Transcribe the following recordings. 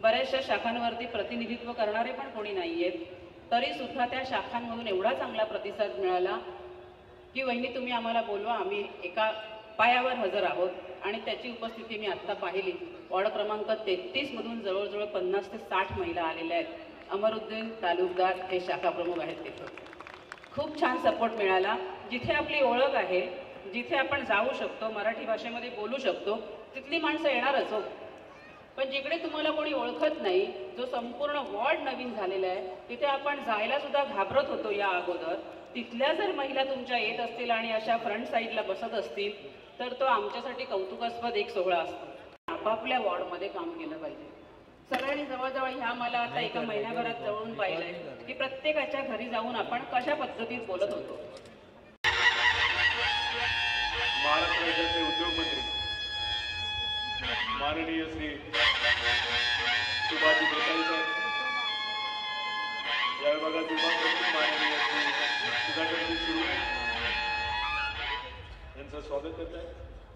बऱ्याचशा शाखांवरती प्रतिनिधित्व करणारे पण कोणी नाही आहेत, तरी सुद्धा त्या शाखांमधून एवढा चांगला प्रतिसाद मिळाला की वहिनी तुम्ही आम्हाला बोलवा, आम्ही एका पायावर हजर आहोत. आणि त्याची उपस्थिती मी आत्ता पाहिली. वॉर्ड क्रमांक 33 मधून जवळजवळ 50 ते 60 महिला आलेल्या आहेत. अमरुद्दीन तालुकदार हे शाखा प्रमुख आहेत. तिथं खूप छान सपोर्ट मिळाला. जिथे आपली ओळख आहे, जिथे आपण जाऊ शकतो, मराठी भाषेमध्ये बोलू शकतो, तिथली माणसं येणारच हो. पण जिकडे तुम्हाला कोणी ओळखत नाही, जो संपूर्ण वॉर्ड नवीन झालेला आहे, तिथे आपण जायला सुद्धा घाबरत होतो या अगोदर, तिथल्या जर महिला तुमच्या येत असतील आणि अशा फ्रंट साईडला बसत असतील तर तो आमच्यासाठी कौतुकास्पद एक सोहळा असतो. आपापल्या वॉर्डमध्ये काम केलं पाहिजे. सगळ्यांनी जवळजवळ ह्या मला आता एका महिन्याभरात जवळून पाहिलंय की प्रत्येकाच्या घरी जाऊन आपण कशा पद्धतीत बोलत होतो. महाराष्ट्र राज्याचे उद्योगमंत्री माननीय श्री सुभाषजी देसाई साहेब, या विभागाचे उपप्रमुख माननीय श्री सुधाकरजी सुरू यांचं स्वागत करत आहे.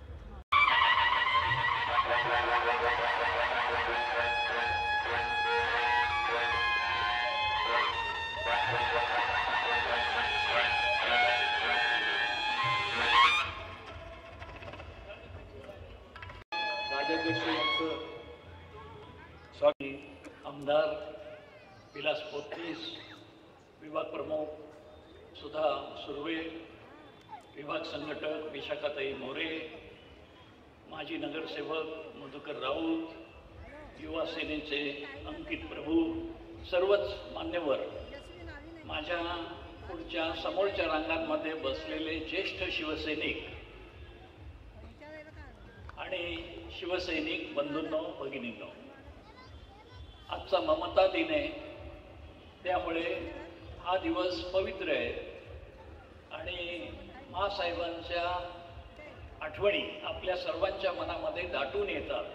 राज्याध्यक्ष यांचं स्वागत. आमदार विलास पोतनीस, विभाग प्रमुख सुधा सुर्वे, विभाग संघटक विशाखाताई मोरे, माजी नगरसेवक मधुकर राऊत, युवा सेनेचे अंकित प्रभू, सर्वच मान्यवर, माझ्या पुढच्या समोरच्या रांगांमध्ये बसलेले ज्येष्ठ शिवसैनिक आणि शिवसैनिक बंधूंनो, भगिनींनो, आजचा ममता दिन आहे. त्यामुळे हा दिवस पवित्र आहे आणि महासाहेबांच्या आठवणी आपल्या सर्वांच्या मनामध्ये दाटून येतात.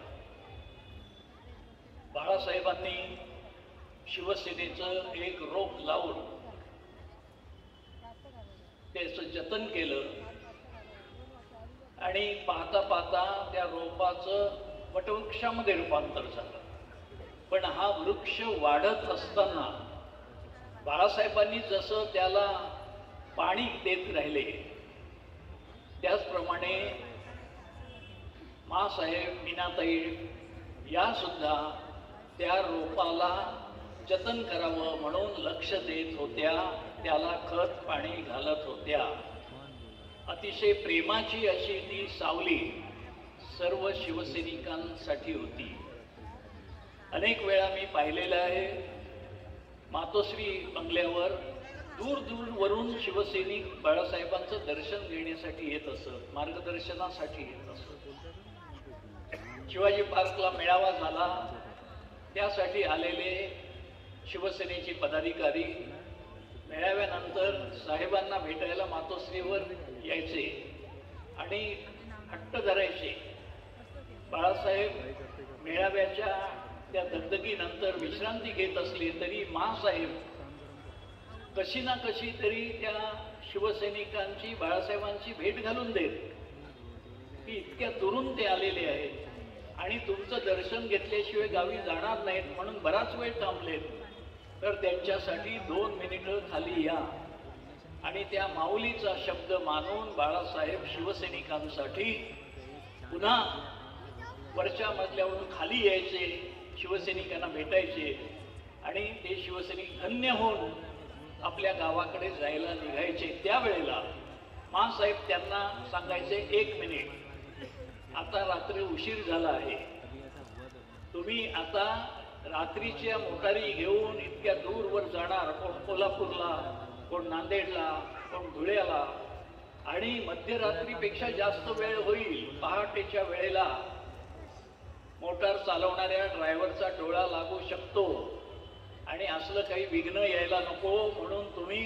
बाळासाहेबांनी शिवसेनेचं एक रोप लावून त्याचं जतन केलं आणि पाहता पाहता त्या रोपाचं वटवृक्षामध्ये रूपांतर झालं. पण हा वृक्ष वाढत असताना बाळासाहेबांनी जसं त्याला पाणी देत राहिले, त्याचप्रमाणे माँसाहेब, मीनाताई या सुद्धा त्या रोपाला जतन करावं म्हणून लक्ष देत होत्या, त्याला खत पाणी घालत होत्या. अतिशय प्रेमाची अशी ती सावली सर्व शिवसैनिकांसाठी होती. अनेक वेळा मी पाहिलेलं आहे, मातोश्री बंगल्यावर दूर दूरवरून शिवसैनिक बाळासाहेबांचं दर्शन घेण्यासाठी येत असत, मार्गदर्शनासाठी येत असत. शिवाजी पार्कला मेळावा झाला, त्यासाठी आलेले शिवसेनेचे पदाधिकारी मेळाव्यानंतर साहेबांना भेटायला मातोश्रीवर यायचे आणि हट्ट धरायचे. बाळासाहेब मेळाव्याच्या त्या दगदगीनंतर विश्रांती घेत असले तरी माँसाहेब कशी ना कशी तरी त्या शिवसैनिकांची, बाळासाहेबांची भेट घालून देत की इतक्या दुरून ते आलेले आहेत आणि तुमचं दर्शन घेतल्याशिवाय गावी जाणार नाहीत म्हणून बराच वेळ थांबलेत, तर त्यांच्यासाठी 2 मिनिटं खाली या. आणि त्या माऊलीचा शब्द मानून बाळासाहेब शिवसैनिकांसाठी पुन्हा वरच्या मजल्यावरून खाली यायचे, शिवसैनिकांना भेटायचे आणि ते शिवसैनिक धन्य होऊन आपल्या गावाकडे जायला निघायचे. त्यावेळेला माँसाहेब त्यांना सांगायचे, 1 मिनिट, आता रात्री उशीर झाला आहे, तुम्ही आता रात्रीच्या मोटारी घेऊन इतक्या दूरवर जाणार, कोण कोल्हापूरला, कोण नांदेडला, कोण धुळ्याला, आणि मध्यरात्रीपेक्षा जास्त वेळ होईल. पहाटेच्या वेळेला मोटार चालवणाऱ्या ड्रायव्हरचा डोळा लागू शकतो आणि असलं काही विघ्न यायला नको म्हणून तुम्ही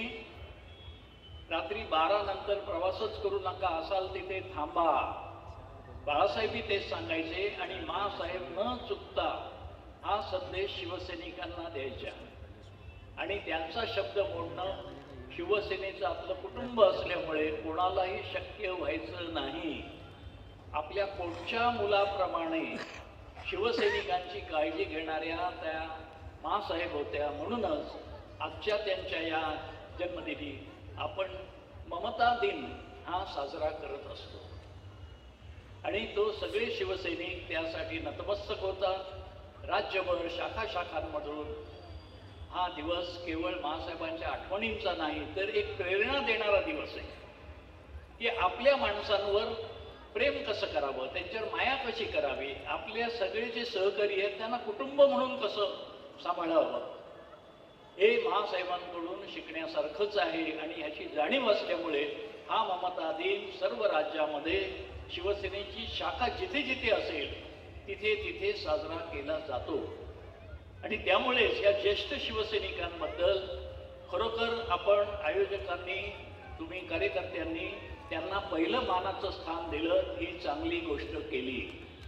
रात्री 12 नंतर प्रवासच करू नका, असाल तिथे थांबा. बाळासाहेबही तेच सांगायचे आणि माँसाहेब न चुकता हा संदेश शिवसैनिकांना द्यायच्या. आणि त्यांचा शब्द मोडणं शिवसेनेचं आपलं कुटुंब असल्यामुळे कोणालाही शक्य व्हायचं नाही. आपल्या पोटच्या मुलाप्रमाणे शिवसैनिकांची काळजी घेणाऱ्या त्या माँसाहेब होत्या. म्हणूनच आजच्या त्यांच्या या जन्मदिनी आपण ममता दिन हा साजरा करत असतो आणि तो सगळे शिवसैनिक त्यासाठी नतमस्तक होतात. राज्यभर शाखांमधून हा दिवस केवळ माँसाहेबांच्या आठवणींचा नाही तर एक प्रेरणा देणारा दिवस आहे की आपल्या माणसांवर प्रेम कसं करावं, त्यांच्यावर माया कशी करावी, आपल्या सगळे जे सहकारी आहेत त्यांना कुटुंब म्हणून कसं सांभाळावं, हे माँसाहेबांकडून शिकण्यासारखंच आहे. आणि ह्याची जाणीव असल्यामुळे हा ममता दिन सर्व राज्यामध्ये शिवसेनेची शाखा जिथे जिथे असेल तिथे तिथे साजरा केला जातो. आणि त्यामुळेच या ज्येष्ठ शिवसैनिकांबद्दल खरोखर आपण आयोजकांनी, तुम्ही कार्यकर्त्यांनी त्यांना पहिलं मानाचं स्थान दिलं, ही चांगली गोष्ट केली.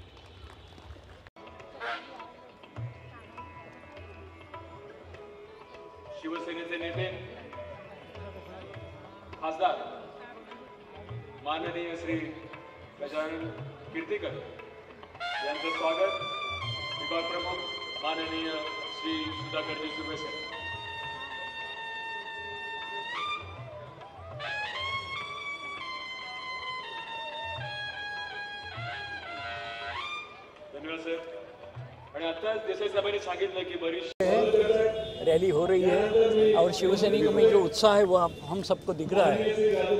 शिवसेनेचे नेते खासदार माननीय श्री गजानन कीर्तीकर यांचं स्वागत विभाग प्रमुख माननीय श्री सुधाकरजी सुर्वे सर. धन्यवाद सर. आणि आता देसाई साहेबांनी सांगितलं की बरीच रैली हो रही है और शिवसैनिकों में जो उत्साह है वो हम सबको दिख रहा है.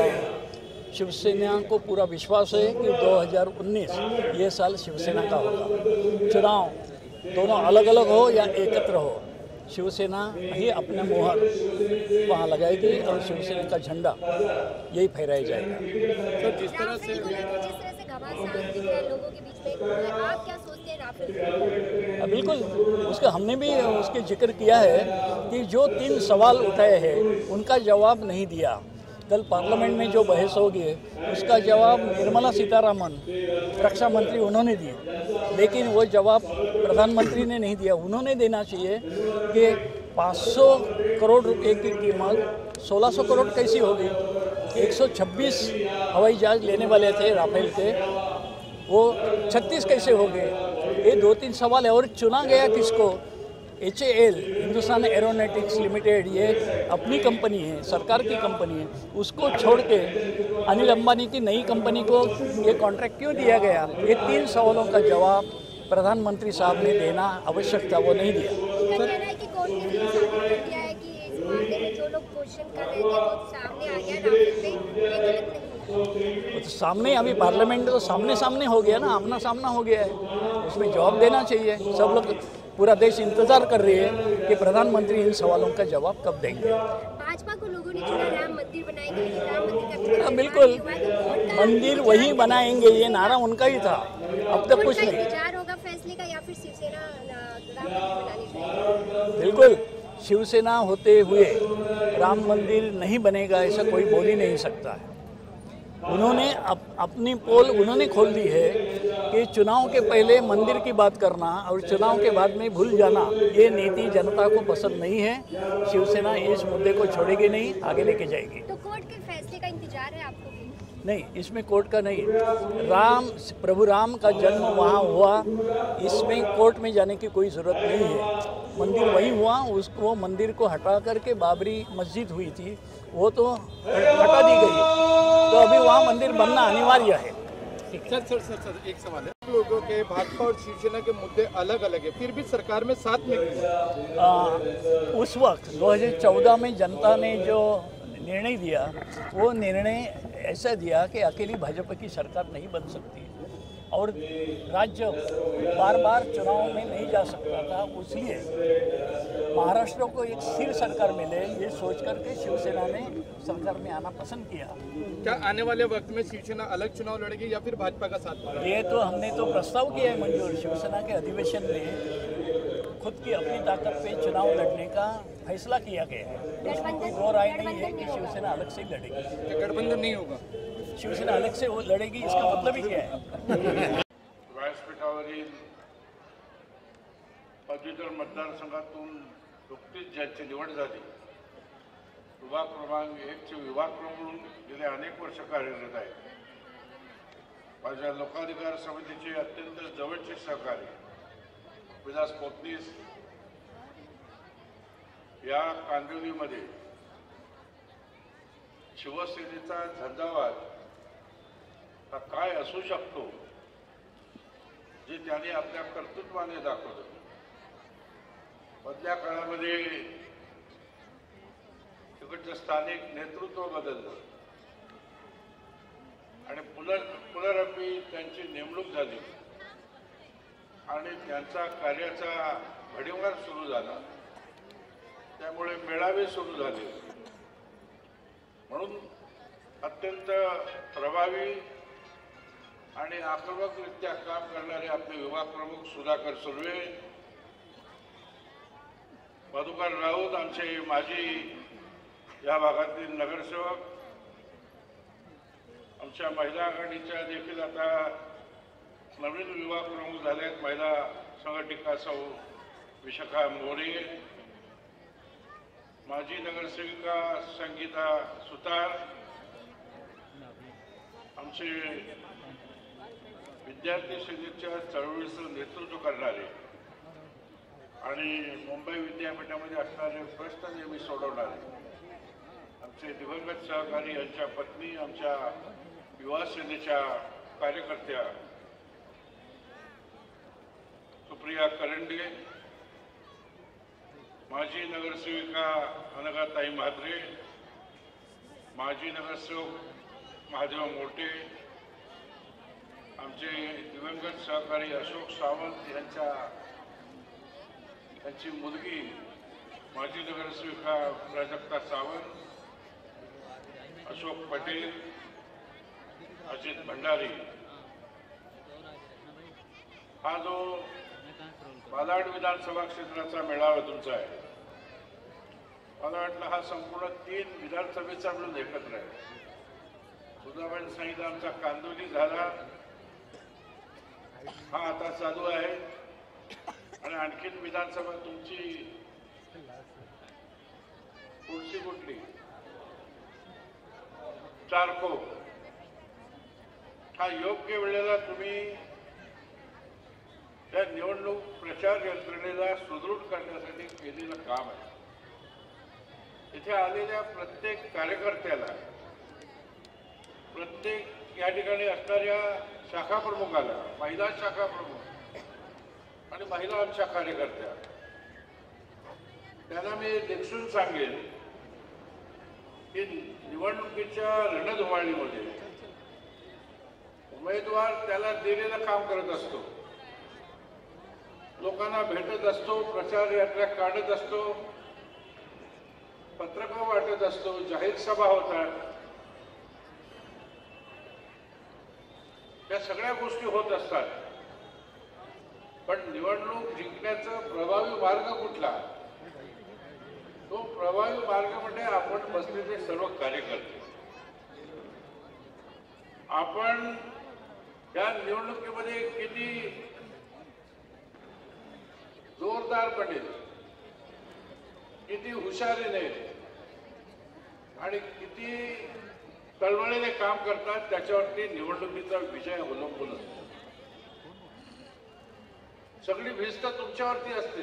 और शिवसेना को पूरा विश्वास है कि 2019 ये साल शिवसेना का होगा. चुनाव दोनों अलग अलग हो या एकत्र हो, शिवसेना ही अपना मोहर वहाँ लगाएगी और शिवसेना का झंडा यही फहराया जाएगा. सर जिस तरह से घमासान दिख रहा है लोगों के बीच में, आप क्या सोचते हैं राफेल? बिल्कुल, उसका हमने भी उसके जिक्र किया है कि जो 3 सवाल उठाए हैं उनका जवाब नहीं दिया. कल पार्लियामेंट में जो बहस होगी उसका जवाब निर्मला सीतारामन रक्षा मंत्री उन्होंने दिए, लेकिन वो जवाब प्रधानमंत्री ने नहीं दिया. उन्होंने देना चाहिए कि 500 करोड़ रुपए की कीमत 1600 करोड़ कैसी होगी. 126 हवाई जहाज लेने वाले थे राफेल के, वो 36 कैसे हो गए. ये 2-3 सवाल है. और चुना गया किसको? HAL हिंदुस्तान एरोनॉटिक्स लिमिटेड, ये अपनी कंपनी है, सरकार की कंपनी है, उसको छोड़ के अनिल अंबानी की नई कंपनी को ये कॉन्ट्रैक्ट क्यों दिया गया? ये 3 सवालों का जवाब प्रधानमंत्री साहब ने देना आवश्यक था, वो नहीं दिया. कहना है कि कोर्ट ने भी साबित कर दिया है कि इस मामले में जो लोग क्वेश्चन कर रहे थे वो सामने आ गया, राफेल पे ये गलत नहीं है. तो सामने अभी पार्लियामेंट तो सामने हो गया ना, आमना सामना हो गया है, उसमें जवाब देना चाहिए. सब लोग, पूरा देश इंतजार कर रही है कि प्रधानमंत्री इन सवालों का जवाब कब देंगे. भाजपा को लोगों ने चुना राम मंदिर बनाएंगे, लेकिन राम मंदिर का बिल्कुल, मंदिर वही बनाएंगे, ये नारा उनका ही था. अब तक कुछ नहीं. विचार होगा फैसले का या फिर शिवसेना राम मंदिर बनानी चाहिए? बिल्कुल, शिवसेना होते हुए राम मंदिर नहीं बनेगा ऐसा कोई बोल ही नहीं सकता है. उन्होंने अपनी पोल उन्होंने खोल दी है कि चुनाव के पहले मंदिर की बात करना और चुनाव के बाद में भूल जाना, ये नीति जनता को पसंद नहीं है. शिवसेना इस मुद्दे को छोड़ेगी नहीं, आगे लेके जाएगी. तो कोर्ट के फैसले का इंतजार है आपको? नहीं, इसमें कोर्ट का नहीं. प्रभु राम का जन्म वहाँ हुआ, इसमें कोर्ट में जाने की कोई ज़रूरत नहीं है. मंदिर वही हुआ, उसको मंदिर को हटा करके बाबरी मस्जिद हुई थी, वो तो हटा दी गई, तो अभी वहाँ मंदिर बनना अनिवार्य है. सर एक सवाल है. लोगों के भाजपा और शिवसेना के मुद्दे अलग अलग है, फिर भी सरकार में साथ में क्यों? उस वक्त 2014 में जनता ने जो निर्णय दिया, वो निर्णय ऐसा दिया कि अकेली भाजपा की सरकार नहीं बन सकती और राज्य बार बार चुनाव में नहीं जा सकता था. इसलिए महाराष्ट्र को एक स्थिर सरकार मिले, ये सोच करके शिवसेना ने सरकार में आना पसंद किया. क्या आने वाले वक्त में शिवसेना अलग चुनाव लड़ेगी या फिर भाजपा का साथ? ये तो हमने तो प्रस्ताव किया है मंजूर. शिवसेना के अधिवेशन में खुद की अपनी ताकत पे चुनाव लड़ने का फैसला किया गया है. इसमें कोई दो राय नहीं है कि शिवसेना अलग से ही लड़ेगी. गठबंधन नहीं होगा, शिवसेना अलग से वो लड़ेगी, इसका मतलब ही क्या है? व्यासपीठावरील पदवीधर मतदारसंघातून नुकतीच ज्यांची निवड झाली, विभाग क्रमांक 1चे विभाग प्रमुख म्हणून गेले अनेक वर्ष कार्यरत आहेत. माझ्या लोकाधिकार समितीचे अत्यंत जवळचे सहकारी विलास पोतनीस या कांदिवलीमध्ये शिवसेनेचा झंझावात हा काय असू शकतो जे त्यांनी आपल्या कर्तृत्वाने दाखवलं. मधल्या काळामध्ये तिकडचं स्थानिक नेतृत्व बदललं आणि पुनरपी त्यांची नेमणूक झाली आणि त्यांचा कार्याचा भडीमार सुरू झाला. त्यामुळे मेळावे सुरू झाले. म्हणून अत्यंत प्रभावी आणि आक्रमकरित्या काम करणारे आपले विभाग प्रमुख सुधाकर सुर्वे, मधुकर राऊत आमचे माजी या भागातील नगरसेवक, आमच्या महिला आघाडीच्या देखील आता नवीन विभाग प्रमुख झाल्यात महिला संघटिका सौ विशाखा मोरे, माजी नगरसेविका संगीता सुतार, आमचे विद्यार्थी सेनेच्या चळवळीचं नेतृत्व करणारे आणि मुंबई विद्यापीठामध्ये असणारे प्रश्न नेहमी सोडवणारे आमचे दिवंगत सहकारी यांच्या पत्नी, आमच्या युवा सेनेच्या कार्यकर्त्या सुप्रिया करंडे, माजी नगरसेविका अनघाताई म्हात्रे, माजी नगरसेवक महादेव मोठे, आमचे दिवंगत सहकारी अशोक सावंत यांची मुलगी माजी नगरसेविका प्राजक्ता सावंत, अशोक पटेल, अजित भंडारी. हा जो मालाड विधानसभा क्षेत्राचा मेळावा तुमचा आहे, मला वाटलं हा संपूर्ण 3 विधानसभेचा मिळून एकत्र आहे. सुधाबाईंनी सांगितलं आमचा कांदिवली झाला, हा आता चालू आहे आणि आणखीन विधानसभा तुमची पुढची कुठली चारकोप. हा योग्य वेळेला तुम्ही त्या निवडणूक प्रचार यंत्रणेला सुदृढ करण्यासाठी केलेलं काम आहे. इथे आलेल्या प्रत्येक कार्यकर्त्याला, प्रत्येक या ठिकाणी असणाऱ्या शाखा प्रमुखाला, महिला शाखा प्रमुख आणि महिला आमच्या कार्यकर्त्या, त्यांना मी देखून सांगेन की निवडणुकीच्या रणधुमाळीमध्ये उमेदवार त्याला दिलेलं काम करत असतो, लोकांना भेटत असतो, प्रचार यात्रा काढत असतो, पत्रकं वाटत असतो, जाहीर सभा होतात, या सगळ्या गोष्टी होत असतात. पण निवडणूक जिंकण्याचा प्रभावी मार्ग कुठला? तो प्रभावी मार्ग म्हणजे आपण बसलेले सर्व कार्यकर्ते. आपण या निवडणुकीमध्ये किती जोरदारपणे, किती हुशारीने आणि किती तळमळीने काम करतात त्याच्यावरती निवडणुकीचा विजय अवलंबून असतो. सगळी भिस्त तुमच्यावरती असते,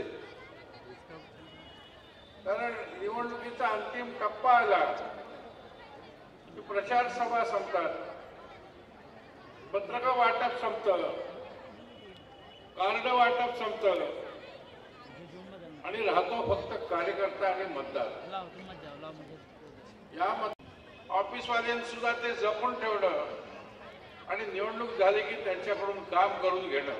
कारण निवडणुकीचा अंतिम टप्पा आला की प्रचार सभा संपतात, पत्रक वाटप संपतं, कार्ड वाटप संपतं आणि राहतो फक्त कार्यकर्ता आणि मतदार. या ऑफिसवाल्यांनी सुद्धा ते जपून ठेवणं आणि निवडणूक झाली की त्यांच्याकडून काम करून घेणं,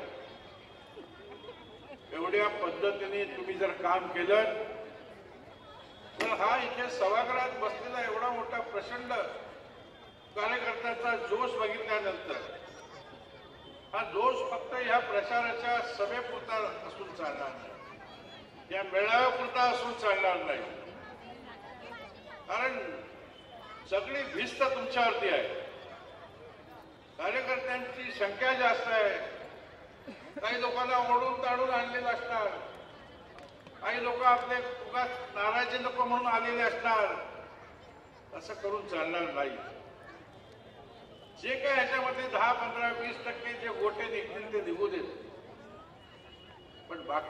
एवढ्या पद्धतीने तुम्ही जर काम केलं तर हा इथे सभागृहात बसलेला एवढा मोठा प्रचंड कार्यकर्त्याचा जोश बघितल्यानंतर हा जोश फक्त ह्या प्रचाराच्या सभेपुरता असून चालणार नाही, या मेळाव्यापुरता असून चालणार नाही. कारण सगळी भिस्त तुमच्यावरती आहे, कार्यकर्त्यांची संख्या जास्त आहे. काही लोकांना ओढून ताडून आणलेलं असणार, काही लोक आपले उगाच नाराजी नको म्हणून आलेले असणार. असं करून चालणार नाही. जे काय ह्याच्यामध्ये 10, 15, 20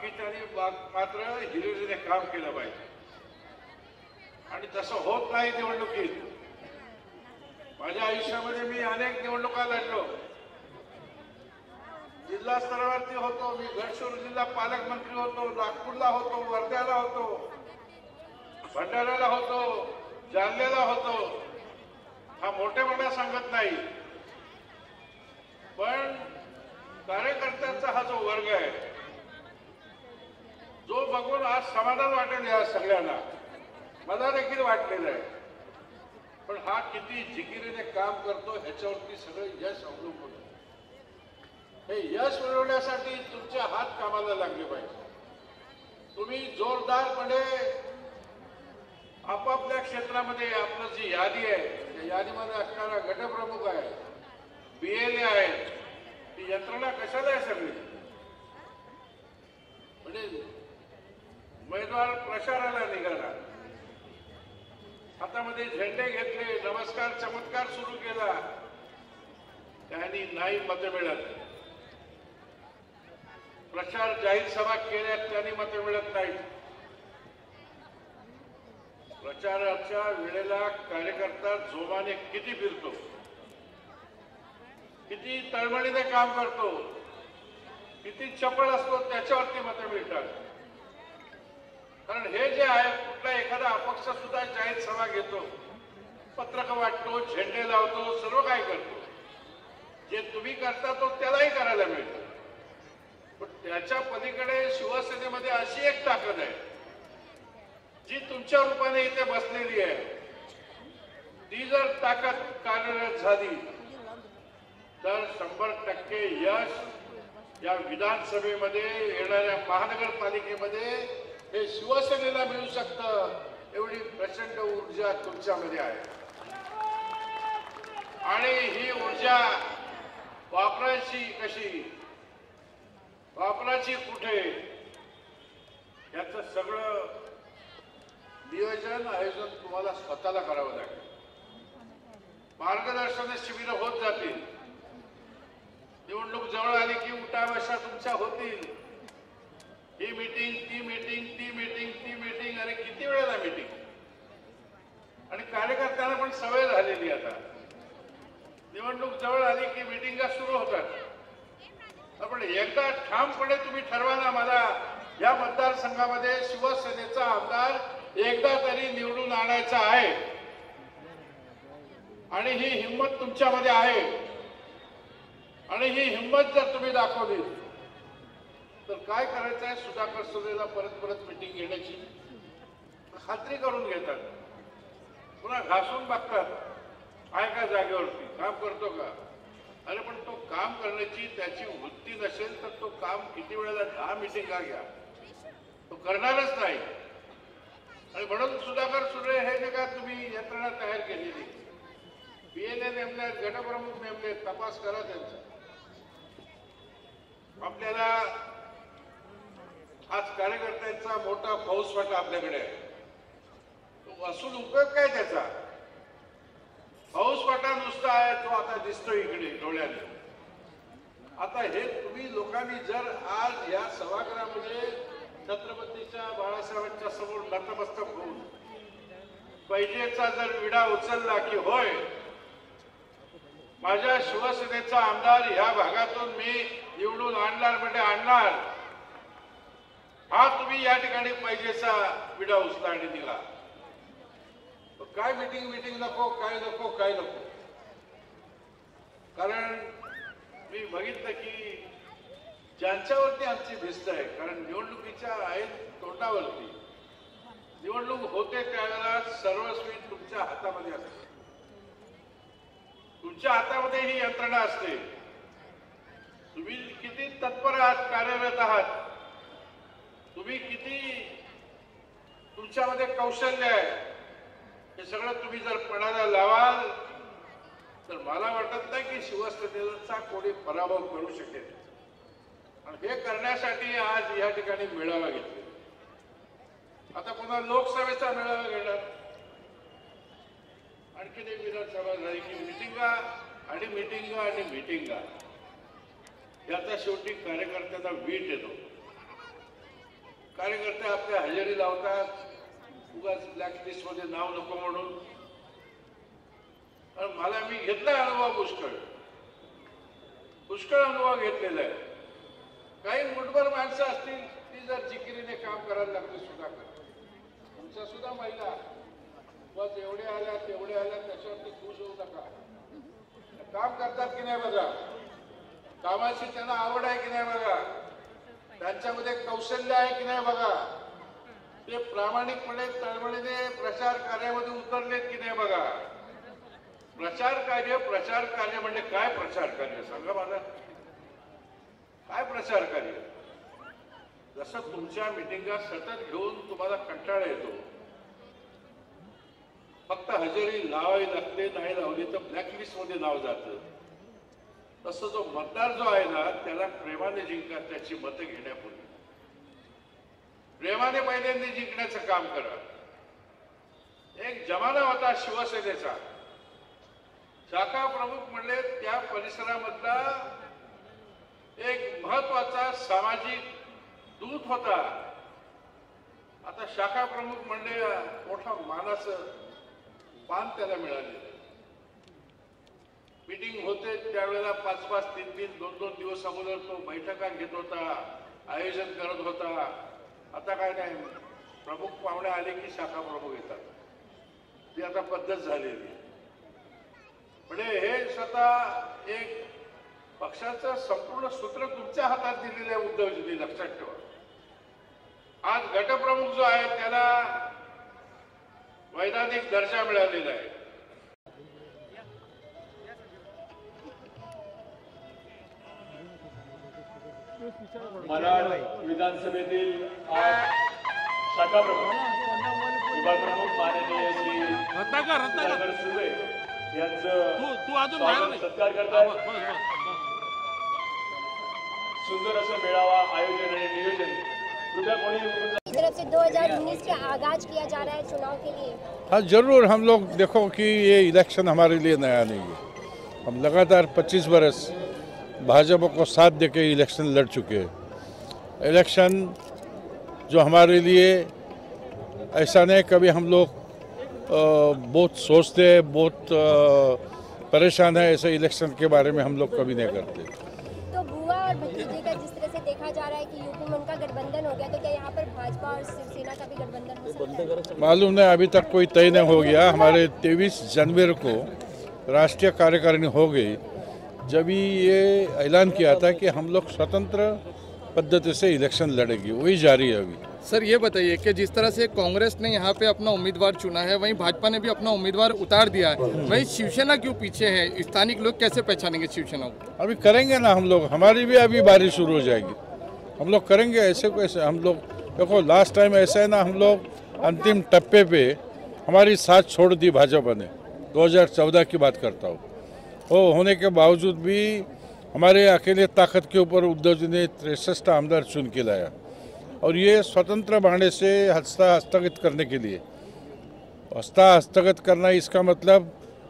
बाकीच्यांनी मात्र हिरिरीने काम केलं पाहिजे आणि तसं होत नाही निवडणुकीत. माझ्या आयुष्यामध्ये मी अनेक निवडणुका लढलो. जिल्हा स्तरावरती होतो मी, गडचिरोली जिल्हा पालकमंत्री होतो, नागपूरला होतो, वर्ध्याला होतो, भंडाऱ्याला होतो, जालन्याला होतो. हा मोठेपणा सांगत नाही, पण कार्यकर्त्यांचा हा जो वर्ग आहे जो बघून आज समाधान वाटेल या सगळ्यांना, मला देखील वाटलेलं आहे. पण हा किती जिकिरीने काम करतो ह्याच्यावरती सगळं यश अवलंबून आहे. हे यश मिळवण्यासाठी तुमचे हात कामाला लागले पाहिजे. तुम्ही जोरदारपणे आपापल्या क्षेत्रामध्ये आपलं जी यादी आहे त्या यादीमध्ये असणारा गटप्रमुख आहे, BLA आहेत, ती यंत्रणा कशाला आहे सगळी? म्हणजे उमेदवार प्रचाराला निघाला, हातामध्ये झेंडे घेतले, नमस्कार चमत्कार सुरू केला, त्यांनी नाही मतं मिळत. प्रचार जाहीर सभा केल्या त्यांनी मतं मिळत नाहीत. प्रचाराच्या वेळेला कार्यकर्ता जोमाने किती फिरतो, किती तळमळीने काम करतो, किती चपळ असतो त्याच्यावरती मतं मिळतात. कारण हे जे आहे, कुठला एखादा अपक्ष सुद्धा जाहीर सभा घेतो, पत्रक वाटतो, झेंडे लावतो, सर्व काय करतो. जे तुम्ही करता तो त्यालाही करायला मिळतं. पण त्याच्या पलीकडे शिवसेनेमध्ये अशी एक ताकद आहे जी तुमच्या रूपाने इथे बसलेली आहे. ती जर ताकद कार्यरत झाली तर 100% यश या विधानसभेमध्ये, येणाऱ्या महानगरपालिकेमध्ये हे शिवसेनेला मिळू शकतं. एवढी प्रचंड ऊर्जा तुमच्यामध्ये आहे आणि ही ऊर्जा वापरायची कशी, वापरायची कुठे, याचं सगळं नियोजन आयोजन तुम्हाला स्वतःला करावं लागेल. मार्गदर्शन शिबिरं होत जातील. निवडणूक जवळ आली की उठाबशा तुमच्या होतील. ही मीटिंग, ती मीटिंग, ती मीटिंग, ती मीटिंग, अरे किती वेळेला मीटिंग. आणि कार्यकर्त्यांना पण सवय झालेली आता. निवडणूक जवळ आली की मीटिंगा सुरू होतात. पण एकदा ठामपणे तुम्ही ठरवा ना, मला या मतदारसंघामध्ये शिवसेनेचा आमदार एकदा तरी निवडून आणायचा आहे आणि ही हिंमत तुमच्यामध्ये आहे. आणि ही हिंमत जर तुम्ही दाखवली तर काय करायचं आहे, सुधाकर सुरेला परत परत मीटिंग घेण्याची खात्री करून घेतात, पुन्हा घासून बघतात, आहे का जागेवरती, काम करतो का. अरे पण तो काम करण्याची त्याची वृत्ती नसेल तर तो काम किती वेळेला 10 मीटिंगा घ्या, तो करणारच नाही. आणि म्हणून सुधाकर सुरे हे जे का तुम्ही यंत्रणा तयार केलेली, BLA नेमले, गटप्रमुख नेमले, तपास करा त्यांचा. आपल्याला आज कार्यकर्त्यांचा मोठा फौजफाटा आपल्याकडे आहे. तो असून उपयोग काय त्याचा? फौजफाटा नुसता आहे तो आता दिसतो इकडे डोळ्याने. आता हे तुम्ही लोकांनी जर आज या सभागृहामध्ये छत्रपतीच्या बाळासाहेबांच्या समोर नतमस्तक होऊन पैजेचा जर विडा उचलला की होय माझ्या शिवसेनेचा आमदार ह्या भागातून मी निवडून आणणार म्हणजे आणणार, हा तुम्ही या ठिकाणी पैजेचा विडा उचला आणि दिला. काय मीटिंग नको, काय नको, काय नको. कारण मी बघितलं की ज्यांच्यावरती आमची भिस्त आहे, कारण निवडणुकीच्या आहेत तोंडावरती, निवडणूक होते त्यावेळेला सर्वस्वी तुमच्या हातामध्ये असते. तुमच्या हातामध्ये ही यंत्रणा असते. तुम्ही किती तत्पर आहात, कार्यरत आहात, तुम्ही किती तुमच्यामध्ये कौशल्य आहे, हे सगळं तुम्ही जर पणाला लावाल तर मला वाटत नाही की शिवसेनेचा कोणी पराभव करू शकेल. आणि हे करण्यासाठी आज या ठिकाणी मेळावा घेतला. आता पुन्हा लोकसभेचा मेळावा घेणार, आणखी एक विधानसभा झाली की मिटिंगा आणि मिटिंगा आणि मिटिंगा, याचा शेवटी कार्यकर्त्यांना वीट येतो. कार्यकर्ते आपल्या हजेरी लावतात, उगाच ब्लॅकलिस्ट मध्ये नाव नको म्हणून. पण मला मी घेतलाय अनुभव, पुष्कळ अनुभव घेतलेला आहे. काही मुठभर माणसं असतील ती जर जिकिरीने काम करायला लागली सुद्धा तुमच्या सुद्धा महिला बस एवढे आल्या त्याच्यावरती खुश होऊ नका. काम करतात की नाही बघा, कामाची त्यांना आवड आहे की नाही बघा, त्यांच्यामध्ये कौशल्य आहे की नाही बघा, ते प्रामाणिकपणे तळमळीने प्रचार कार्यामध्ये उतरलेत की नाही बघा. प्रचार कार्य म्हणजे काय प्रचार कार्य सांगा मला, काय प्रचार कार्य? जसं तुमच्या मिटिंगा सतत घेऊन तुम्हाला कंटाळा येतो, फक्त हजेरी लावावी लागते, नाही लावली तर ब्लॅकलिस्ट मध्ये नाव जातं, तसं जो मतदार जो आहे ना त्याला प्रेमाने जिंका. त्याची मतं घेण्यापूर्वी प्रेमाने पहिल्यांदा जिंकण्याचं काम करा. एक जमाना होता शिवसेनेचा, शाखा प्रमुख म्हणले त्या परिसरामधला एक महत्वाचा सामाजिक दूत होता. आता शाखा प्रमुख म्हणले मोठा मानाचं मान त्याला मिळाले. मीटिंग होते त्यावेळेला 5-5, 3-3, 2-2 दिवस अगोदर तो बैठका घेत होता, आयोजन करत होता. आता काय नाही, प्रमुख पाहुणे आले की शाखा प्रमुख येतात, ती आता पद्धत झालेली. म्हणजे हे स्वतः एक पक्षाचं संपूर्ण सूत्र तुमच्या हातात दिलेलं आहे उद्धवजींनी, लक्षात ठेवा. आज गटप्रमुख जो आहे त्याला वैधानिक दर्जा मिळालेला आहे. कराड विधानसभेतील आज शाखा प्रमुख, विभाग प्रमुख माननीय श्री सुधाकर सुर्वे यांचं स्वागत सत्कार करतात. सुंदर असं मेळावा आयोजन आणि नियोजन कृपया कोणी तरफ से 2019 का आगाज किया जा रहा है चुनाव के लिए. हाँ जरूर, हम लोग देखो कि ये इलेक्शन हमारे लिए नया नहीं है. हम लगातार 25 बरस भाजपा को साथ देके इलेक्शन लड़ चुके हैं. इलेक्शन जो हमारे लिए ऐसा नहीं, कभी हम लोग बहुत सोचते हैं, बहुत परेशान है, ऐसे इलेक्शन के बारे में हम लोग कभी नहीं करते. तो बुआ और भतीजे का जिस तरह से देखा जा रहा है कि यूपी में उनका गठबंधन हो गया, तो क्या यहाँ पर भाजपा और शिवसेना का भी गठबंधन हो सकता है? मालूम नहीं, अभी तक कोई तय नहीं हो गया. हमारे 23 जनवरी को राष्ट्रीय कार्यकारिणी हो गई, जब ये ऐलान किया था कि हम लोग स्वतंत्र पद्धति से इलेक्शन लड़ेगी, वही जारी है अभी. सर ये बताइए कि जिस तरह से कांग्रेस ने यहाँ पे अपना उम्मीदवार चुना है, वहीं भाजपा ने भी अपना उम्मीदवार उतार दिया है, वहीं शिवसेना क्यों पीछे है? स्थानिक लोग कैसे पहचानेंगे शिवसेना को? अभी करेंगे ना हम लोग, हमारी भी अभी बारी शुरू हो जाएगी, हम लोग करेंगे. ऐसे कैसे हम लोग, देखो लास्ट टाइम ऐसा है ना, हम लोग अंतिम टप्पे पे हमारी साथ छोड़ दी भाजपा ने. 2014 की बात करता हूँ. वो होने के बावजूद भी हमारे अकेले ताकत के ऊपर उद्धव जी ने 63 आमदार चुन के लाया. और ये स्वतंत्र बहाने से हस्तगत करने के लिए, हस्तगत करना, इसका मतलब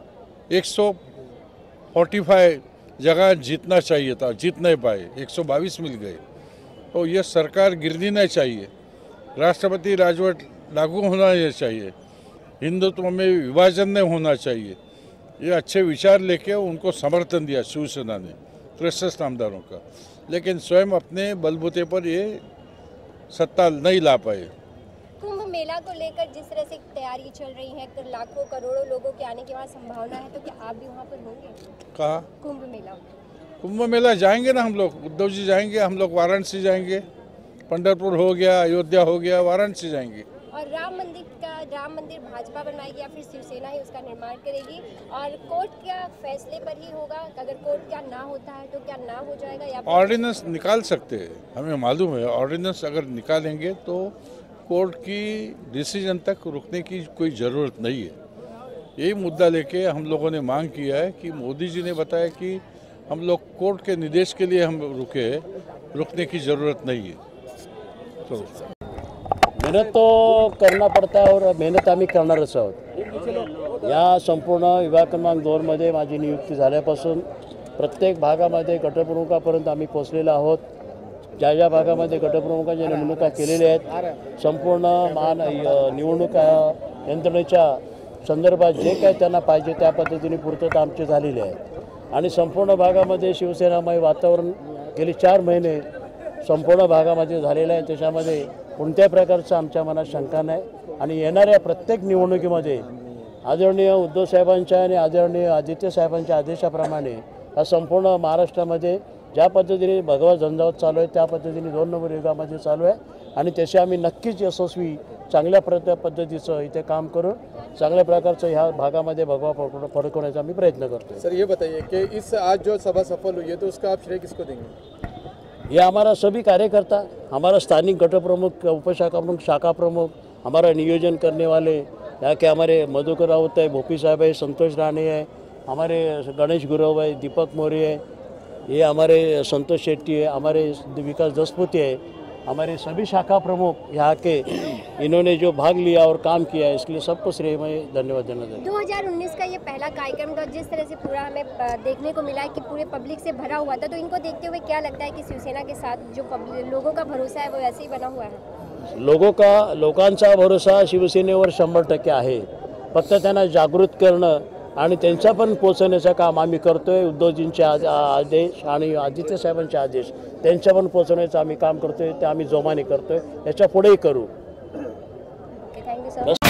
145 जगह जीतना चाहिए था, जीत नहीं पाए, 122 मिल गए. तो ये सरकार गिरनी नहीं चाहिए, राष्ट्रपति राजवट लागू होना चाहिए, हिंदुत्व में विभाजन नहीं होना चाहिए. ये अच्छे विचार लेके उनको समर्थन दिया शिवसेना ने 63 आमदारों का, लेकिन स्वयं अपने बलबूते पर ये सत्ता नहीं ला पाए. कुंभ मेला को लेकर जिस तरह से तैयारी चल रही है, लाखों करोड़ों लोगों के आने की वहाँ संभावना है, तो क्या आप भी वहाँ पर होंगे? कहा कुंभ मेला जाएंगे ना हम लोग, उद्धव जी जाएंगे, हम लोग वाराणसी जाएंगे, पंढरपुर हो गया, अयोध्या हो गया, वाराणसी जाएंगे. और राम मंदिर भाजपा बनवाएगी या फिर शिवसेना ही उसका निर्माण करेगी? और कोर्ट क्या फैसले पर ही होगा? अगर कोर्ट क्या ना होता है तो क्या ना हो जाएगा, या ऑर्डिनेंस निकाल सकते हैं, हमें मालूम है. ऑर्डिनेंस अगर निकालेंगे तो कोर्ट की डिसीजन तक रुकने की कोई ज़रूरत नहीं है. यही मुद्दा लेके हम लोगों ने मांग किया है कि मोदी जी ने बताया कि हम लोग कोर्ट के निर्देश के लिए हम रुकने की ज़रूरत नहीं है. तो मेहनत तो करना पडता है और मेहनत आम्ही करणारच आहोत. या संपूर्ण विभाग क्रमांक 2मध्ये माझी नियुक्ती झाल्यापासून प्रत्येक भागामध्ये गटप्रमुखापर्यंत आम्ही पोहोचलेलो आहोत. ज्या ज्या भागामध्ये गटप्रमुखांच्या नेमणुका केलेल्या आहेत संपूर्ण निवडणूक यंत्रणेच्या संदर्भात जे काही त्यांना पाहिजे त्या पद्धतीने पूर्तता आमची झालेली आहे आणि संपूर्ण भागामध्ये शिवसेनामय वातावरण गेली 4 महिने संपूर्ण भागामध्ये झालेलं आहे. त्याच्यामध्ये कोणत्याही प्रकारचं आमच्या मनात शंका नाही आणि येणाऱ्या प्रत्येक निवडणुकीमध्ये आदरणीय उद्धव साहेबांच्या आणि आदरणीय आदित्य साहेबांच्या आदेशाप्रमाणे हा संपूर्ण महाराष्ट्रामध्ये ज्या पद्धतीने भगवा झंझावत चालू आहे त्या पद्धतीने 2 नंबर युगामध्ये चालू आहे आणि त्याचे आम्ही नक्कीच यशस्वी चांगल्या पद्धतीचं इथे काम करून चांगल्या प्रकारचं ह्या भागामध्ये भगवा फडकवण्याचा आम्ही प्रयत्न करतो. सर ये बताइए कि इस आज जो सभा सफल हुई है तो उसका आप श्रेय किसको देंगे? ये हमारा सभी कार्यकर्ता, हमारा स्थानिक गटप्रमुख, उपशाखा प्रमुख, शाखा प्रमुख, हमारा नियोजन करने वाले यहाँ के हमारे मधुकर राउत है, भोपी साहब है, संतोष राणे है, हमारे गणेश गुरव है, दीपक मौर्य है, ये हमारे संतोष शेट्टी है, हमारे विकास दसपुती है, हमारे सभी शाखा प्रमुख यहाँ के इन्होंने जो भाग लिया और काम किया है इसके लिए सबको श्रेय मैं धन्यवाद देना चाहता हूँ. 2019 का ये पहला कार्यक्रम था जिस तरह से पूरा हमें देखने को मिला है कि पूरे पब्लिक से भरा हुआ था, तो इनको देखते हुए क्या लगता है कि शिवसेना के साथ जो लोगों का भरोसा है वो वैसे ही बना हुआ है? लोकांचा भरोसा शिवसेनेवर 100% आहे. फक्त त्यांना जागृत करणं आणि त्यांचा पण पोचवण्याचं काम आम्ही करतोय. उद्धवजींचे आदेश आणि आदित्य साहेबांचे आदेश त्यांच्या पण पोचवण्याचं आम्ही काम करतोय. ते आम्ही जोमाने करतोय, याच्या पुढेही करू. Thank you sir.